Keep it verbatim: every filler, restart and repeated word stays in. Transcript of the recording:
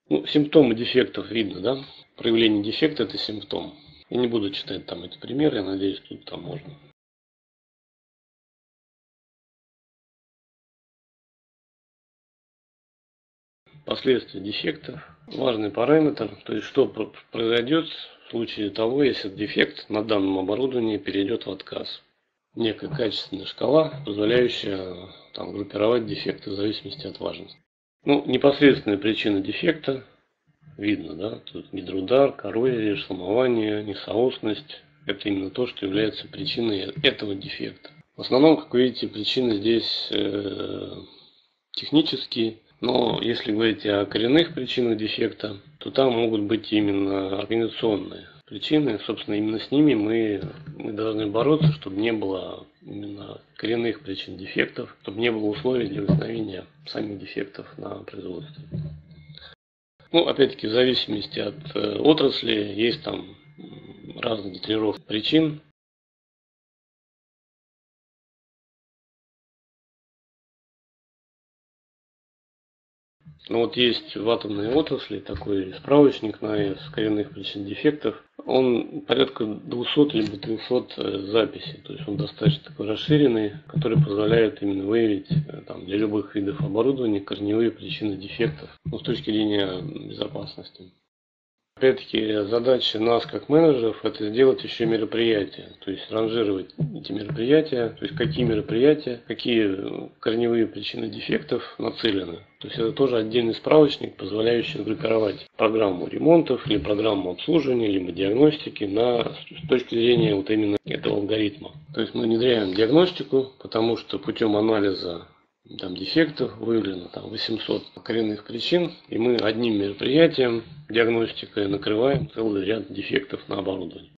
Ну, симптомы дефектов видно, да? Проявление дефекта – это симптом. Я не буду читать там эти примеры, я надеюсь, тут там можно. Последствия дефекта. Важный параметр, то есть что произойдет в случае того, если дефект на данном оборудовании перейдет в отказ. Некая качественная шкала, позволяющая там, группировать дефекты в зависимости от важности. Ну, непосредственная причина дефекта видно, да, тут гидроудар, коррозия, шламование, несоосность. Это именно то, что является причиной этого дефекта. В основном, как вы видите, причины здесь э, технические. Но если говорить о коренных причинах дефекта, то там могут быть именно организационные причины. Собственно, именно с ними мы, мы должны бороться, чтобы не было именно коренных причин дефектов, чтобы не было условий для возникновения самих дефектов на производстве. Ну, опять-таки, в зависимости от э, отрасли, есть там разные деталировки причин. Ну вот есть в атомной отрасли такой справочник на АЭС коренных причин дефектов. Он порядка двухсот либо трехсот записей. То есть он достаточно такой расширенный, который позволяет именно выявить там, для любых видов оборудования корневые причины дефектов, ну, с точки зрения безопасности. Опять-таки, задача нас, как менеджеров, это сделать еще мероприятия. То есть ранжировать эти мероприятия, то есть какие мероприятия, какие корневые причины дефектов нацелены. То есть это тоже отдельный справочник, позволяющий группировать программу ремонтов или программу обслуживания, либо диагностики на, с точки зрения вот именно этого алгоритма. То есть мы внедряем диагностику, потому что путем анализа там дефектов выявлено там восемьсот коренных причин, и мы одним мероприятием, диагностикой накрываем целый ряд дефектов на оборудовании.